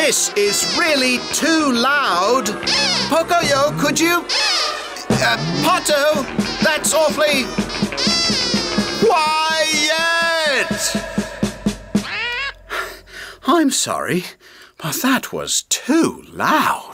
This is really too loud. Pocoyo, could you... Potto, that's awfully... quiet! I'm sorry, but that was too loud.